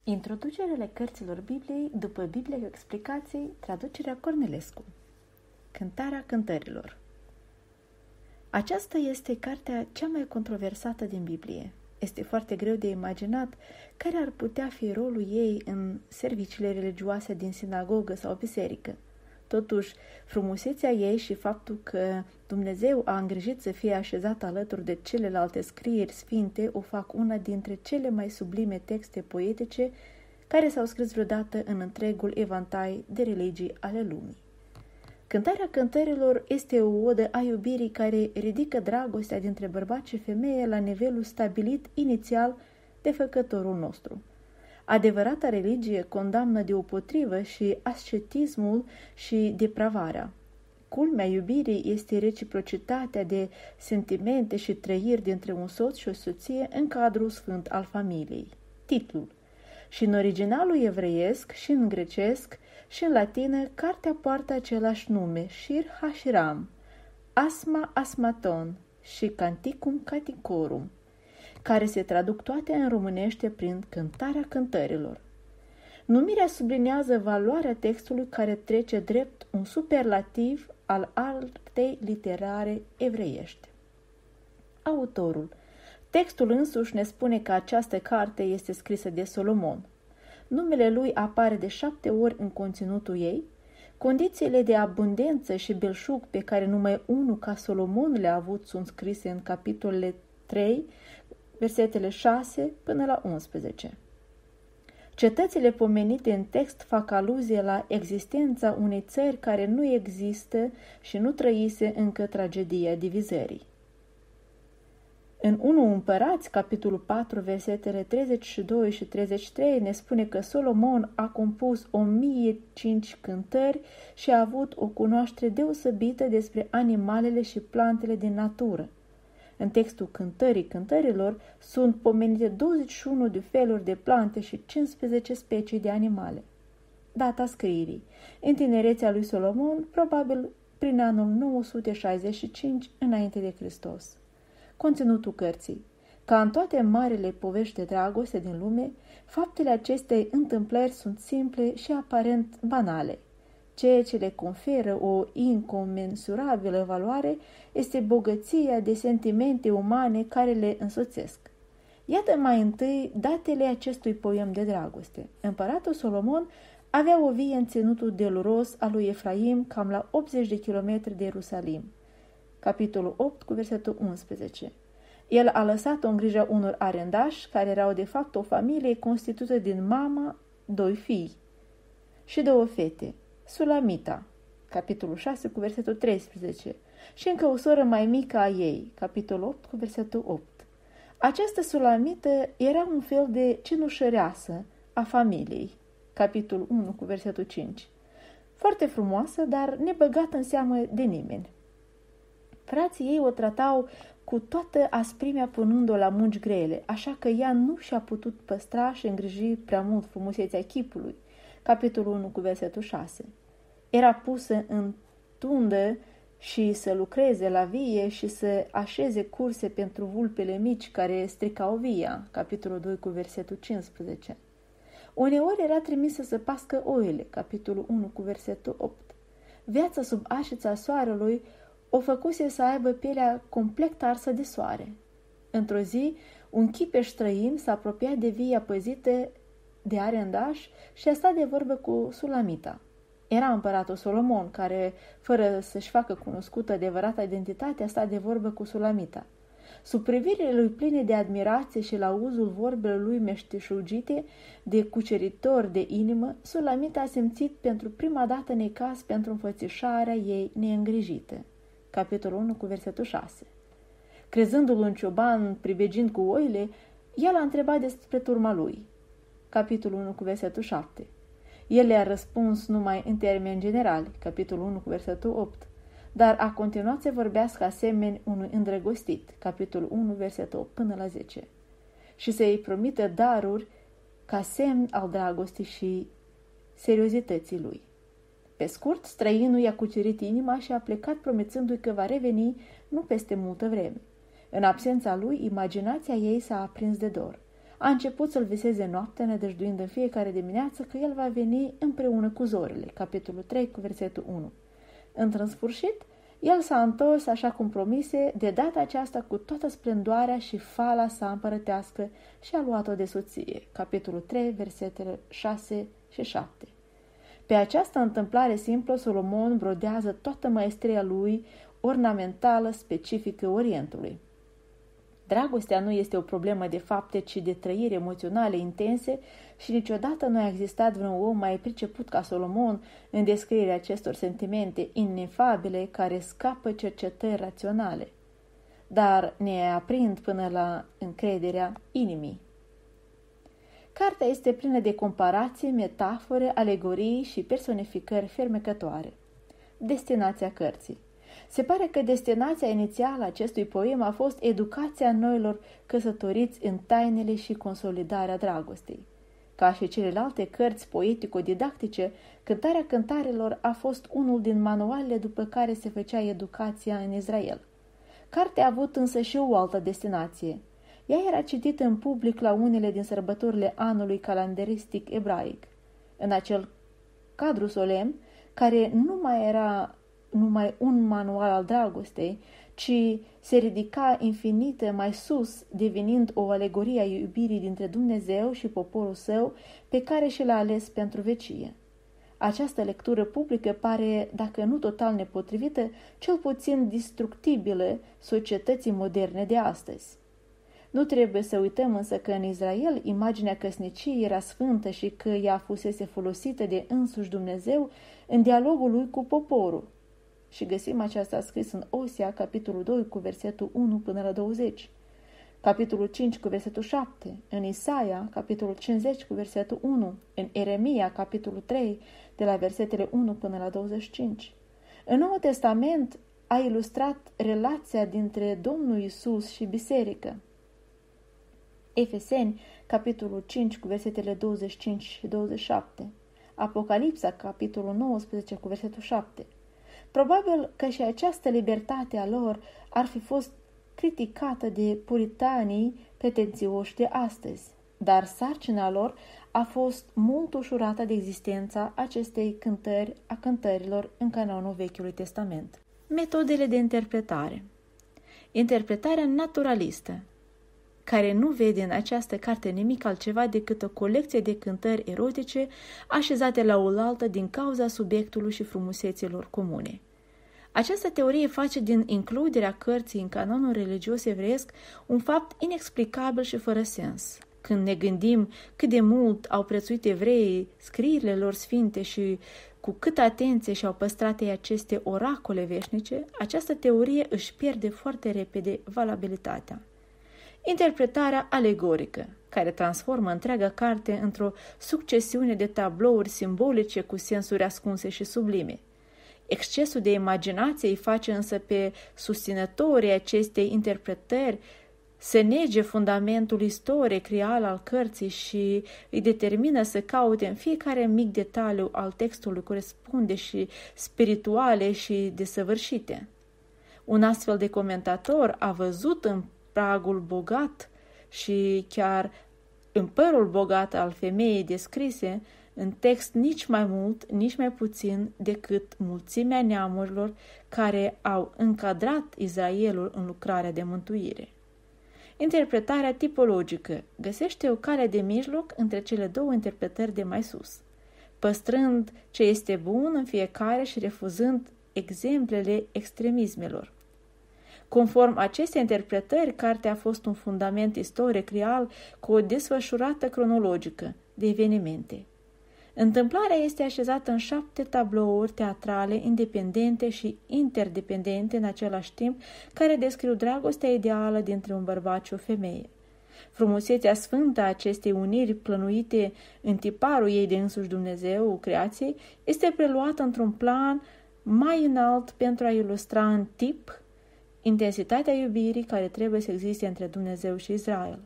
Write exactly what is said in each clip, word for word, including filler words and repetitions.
Introducerele cărților Bibliei după Biblia cu explicații, traducerea Cornelescu. Cântarea cântărilor. Aceasta este cartea cea mai controversată din Biblie. Este foarte greu de imaginat care ar putea fi rolul ei în serviciile religioase din sinagogă sau biserică. Totuși, frumusețea ei și faptul că Dumnezeu a îngrijit să fie așezat alături de celelalte scrieri sfinte o fac una dintre cele mai sublime texte poetice care s-au scris vreodată în întregul evantai de religii ale lumii. Cântarea cântărilor este o odă a iubirii care ridică dragostea dintre bărbat și femeie la nivelul stabilit inițial de Făcătorul nostru. Adevărata religie condamnă deopotrivă și ascetismul și depravarea. Culmea iubirii este reciprocitatea de sentimente și trăiri dintre un soț și o soție în cadrul sfânt al familiei. Titlul. Și în originalul evreiesc, și în grecesc, și în latină, cartea poartă același nume, Shir HaShiram, Asma Asmaton și Canticum Canticorum, care se traduc toate în românește prin cântarea cântărilor. Numirea sublinează valoarea textului care trece drept un superlativ al artei literare evreiești. Autorul. Textul însuși ne spune că această carte este scrisă de Solomon. Numele lui apare de șapte ori în conținutul ei. Condițiile de abundență și belșug pe care numai unul ca Solomon le-a avut sunt scrise în capitolele trei, versetele șase până la unsprezece. Cetățile pomenite în text fac aluzie la existența unei țări care nu există și nu trăise încă tragedia divizării. În unu Împărați, capitolul patru, versetele treizeci și doi și treizeci și trei, ne spune că Solomon a compus o mie cinci cântări și a avut o cunoaștere deosebită despre animalele și plantele din natură. În textul cântării cântărilor sunt pomenite douăzeci și unu de feluri de plante și cincisprezece specii de animale. Data scrierii. În tinerețea lui Solomon, probabil prin anul nouă sute șaizeci și cinci înainte de Hristos. Conținutul cărții. Ca în toate marile povești de dragoste din lume, faptele acestei întâmplări sunt simple și aparent banale. Ceea ce le conferă o incomensurabilă valoare este bogăția de sentimente umane care le însoțesc. Iată mai întâi datele acestui poem de dragoste. Împăratul Solomon avea o vie în ținutul deluros al lui Efraim, cam la optzeci de kilometri de Ierusalim. Capitolul opt cu versetul unsprezece. El a lăsat-o în grija unor arendași, care erau de fapt o familie constituită din mama, doi fii și două fete, Sulamita, capitolul șase cu versetul treisprezece, și încă o soră mai mică a ei, capitolul opt cu versetul opt. Această Sulamită era un fel de cenușăreasă a familiei, capitolul unu cu versetul cinci. Foarte frumoasă, dar nebăgată în seamă de nimeni. Frații ei o tratau cu toată asprimea punând-o la munci grele, așa că ea nu și-a putut păstra și îngriji prea mult frumusețea chipului, capitolul unu cu versetul șase. Era pusă în tundă și să lucreze la vie și să așeze curse pentru vulpele mici care stricau via, capitolul doi cu versetul cincisprezece. Uneori era trimisă să pască oile, capitolul unu cu versetul opt. Viața sub așița soarelui o făcuse să aibă pielea complet arsă de soare. Într-o zi, un chipeș străin s-a apropiat de via păzită de arendaș și a stat de vorbă cu Sulamita. Era împăratul Solomon, care, fără să-și facă cunoscută adevărata identitate, a stat de vorbă cu Sulamita. Sub privirile lui pline de admirație și la uzul vorbelor lui meșteșugite de cuceritor de inimă, Sulamita a simțit pentru prima dată necaz pentru înfățișarea ei neîngrijită. Capitolul unu cu versetul șase. Crezându-l un cioban pribegind cu oile, el a întrebat despre turma lui. Capitolul unu cu versetul șapte. El le-a răspuns numai în termeni generali, capitolul unu cu versetul opt, dar a continuat să vorbească asemeni unui îndrăgostit, capitolul unu, versetul opt până la zece, și să-i promită daruri ca semn al dragostii și seriozității lui. Pe scurt, străinul i-a cucerit inima și a plecat promițându-i că va reveni nu peste multă vreme. În absența lui, imaginația ei s-a aprins de dor. a început să-l viseze noaptea, nădăjduind în fiecare dimineață că el va veni împreună cu zorile. Capitolul trei, cu versetul unu. Într-un sfârșit, el s-a întors așa cum promise, de data aceasta cu toată splendoarea și fala sa împărătească și a luat-o de soție. Capitolul trei, versetele șase și șapte. Pe această întâmplare simplă, Solomon brodează toată maestria lui ornamentală specifică Orientului. Dragostea nu este o problemă de fapte, ci de trăiri emoționale intense și niciodată nu a existat vreun om mai priceput ca Solomon în descrierea acestor sentimente inefabile care scapă cercetări raționale, dar ne aprind până la încrederea inimii. Cartea este plină de comparații, metafore, alegorii și personificări fermecătoare. Destinația cărții. Se pare că destinația inițială a acestui poem a fost educația noilor căsătoriți în tainele și consolidarea dragostei. Ca și celelalte cărți poetico-didactice, Cântarea Cântarilor a fost unul din manualele după care se făcea educația în Israel. Cartea a avut însă și o altă destinație. Ea era citită în public la unele din sărbătorile anului calendaristic ebraic. În acel cadru solemn, care nu mai era numai un manual al dragostei, ci se ridica infinită mai sus, devenind o alegorie a iubirii dintre Dumnezeu și poporul său, pe care și l-a ales pentru vecie. Această lectură publică pare, dacă nu total nepotrivită, cel puțin destructibilă societății moderne de astăzi. Nu trebuie să uităm însă că în Israel imaginea căsniciei era sfântă și că ea fusese folosită de însuși Dumnezeu în dialogul lui cu poporul. Și găsim aceasta scris în Osea, capitolul doi, cu versetul unu până la douăzeci, capitolul cinci, cu versetul șapte, în Isaia, capitolul cincizeci, cu versetul unu, în Eremia, capitolul trei, de la versetele unu până la douăzeci și cinci. În Noul Testament a ilustrat relația dintre Domnul Iisus și biserică. Efeseni, capitolul cinci, cu versetele douăzeci și cinci și douăzeci și șapte, Apocalipsa, capitolul nouăsprezece, cu versetul șapte. Probabil că și această libertate a lor ar fi fost criticată de puritanii pretențioși de astăzi, dar sarcina lor a fost mult ușurată de existența acestei cântări a cântărilor în canonul Vechiului Testament. Metodele de interpretare. Interpretarea naturalistă, care nu vede în această carte nimic altceva decât o colecție de cântări erotice așezate la oaltă din cauza subiectului și frumuseților comune. Această teorie face din includerea cărții în canonul religios evreiesc un fapt inexplicabil și fără sens. Când ne gândim cât de mult au prețuit evreii scrierile lor sfinte și cu câtă atenție și-au păstrat ei aceste oracole veșnice, această teorie își pierde foarte repede valabilitatea. Interpretarea alegorică, care transformă întreaga carte într-o succesiune de tablouri simbolice cu sensuri ascunse și sublime. Excesul de imaginație îi face însă pe susținătorii acestei interpretări să nege fundamentul istoric real al cărții și îi determină să caute în fiecare mic detaliu al textului corespunde și spirituale și desăvârșite. Un astfel de comentator a văzut în pragul bogat și chiar în părul bogat al femeii descrise în text nici mai mult, nici mai puțin decât mulțimea neamurilor care au încadrat Israelul în lucrarea de mântuire. Interpretarea tipologică găsește o cale de mijloc între cele două interpretări de mai sus, păstrând ce este bun în fiecare și refuzând exemplele extremismelor. Conform acestei interpretări, cartea a fost un fundament istoric real cu o desfășurată cronologică de evenimente. Întâmplarea este așezată în șapte tablouri teatrale independente și interdependente în același timp, care descriu dragostea ideală dintre un bărbat și o femeie. Frumusețea sfântă a acestei uniri plănuite în tiparul ei de însuși Dumnezeu, creației, este preluată într-un plan mai înalt pentru a ilustra în tip intensitatea iubirii care trebuie să existe între Dumnezeu și Israel,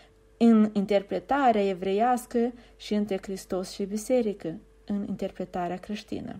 în interpretarea evreiască și între Hristos și Biserică, în interpretarea creștină.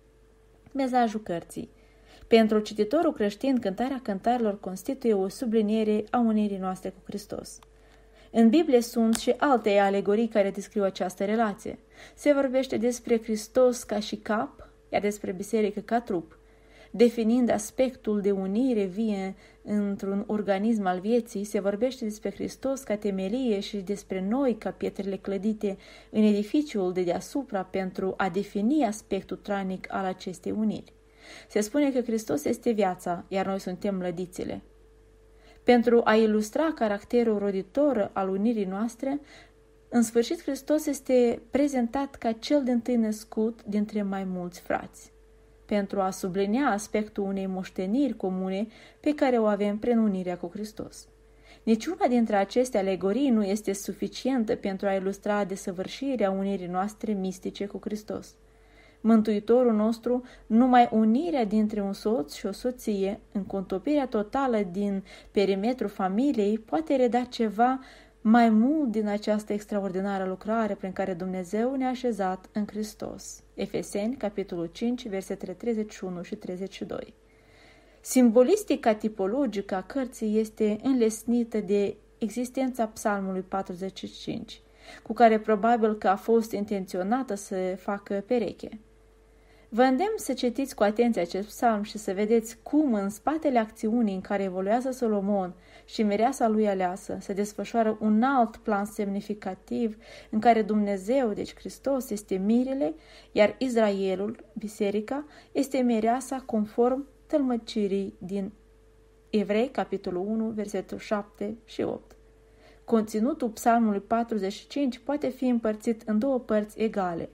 Mesajul cărții. Pentru cititorul creștin, Cântarea Cântarilor constituie o subliniere a unirii noastre cu Hristos. În Biblie sunt și alte alegorii care descriu această relație. Se vorbește despre Hristos ca și cap, iar despre biserică ca trup, definind aspectul de unire vie într-un organism al vieții. Se vorbește despre Hristos ca temelie și despre noi ca pietrele clădite în edificiul de deasupra pentru a defini aspectul tranic al acestei uniri. Se spune că Hristos este viața, iar noi suntem lădițele. Pentru a ilustra caracterul roditor al unirii noastre, în sfârșit Hristos este prezentat ca cel dintâi născut dintre mai mulți frați, pentru a sublinia aspectul unei moșteniri comune pe care o avem prin unirea cu Hristos. Niciuna dintre aceste alegorii nu este suficientă pentru a ilustra desăvârșirea unirii noastre mistice cu Hristos. Mântuitorul nostru, numai unirea dintre un soț și o soție, în contopirea totală din perimetrul familiei, poate reda ceva mai mult din această extraordinară lucrare prin care Dumnezeu ne-a așezat în Hristos. Efeseni, capitolul cinci, versetele treizeci și unu și treizeci și doi. Simbolistica tipologică a cărții este înlesnită de existența Psalmului patruzeci și cinci, cu care probabil că a fost intenționată să facă pereche. Vă îndemn să citiți cu atenție acest psalm și să vedeți cum în spatele acțiunii în care evoluează Solomon și mireasa lui aleasă se desfășoară un alt plan semnificativ în care Dumnezeu, deci Hristos, este mirele, iar Israelul, biserica, este mireasa conform tălmăcirii din Evrei, capitolul unu, versetul șapte și opt. Conținutul psalmului patruzeci și cinci poate fi împărțit în două părți egale.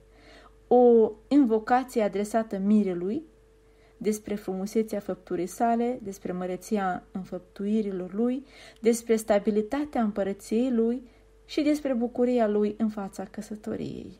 O invocație adresată mirelui, despre frumusețea făpturii sale, despre măreția înfăptuirilor lui, despre stabilitatea împărăției lui și despre bucuria lui în fața căsătoriei.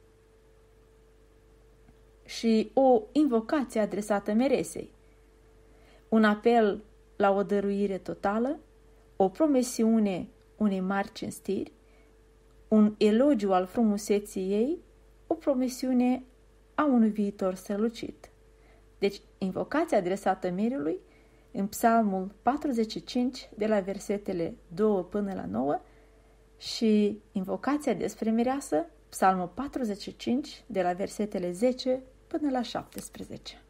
Și o invocație adresată meresei, un apel la o dăruire totală, o promisiune unei mari cinstiri, un elogiu al frumuseții ei, o promisiune a unui viitor strălucit. Deci, invocația adresată mirelui în psalmul patruzeci și cinci, de la versetele doi până la nouă, și invocația despre mireasă, psalmul patruzeci și cinci, de la versetele zece până la șaptesprezece.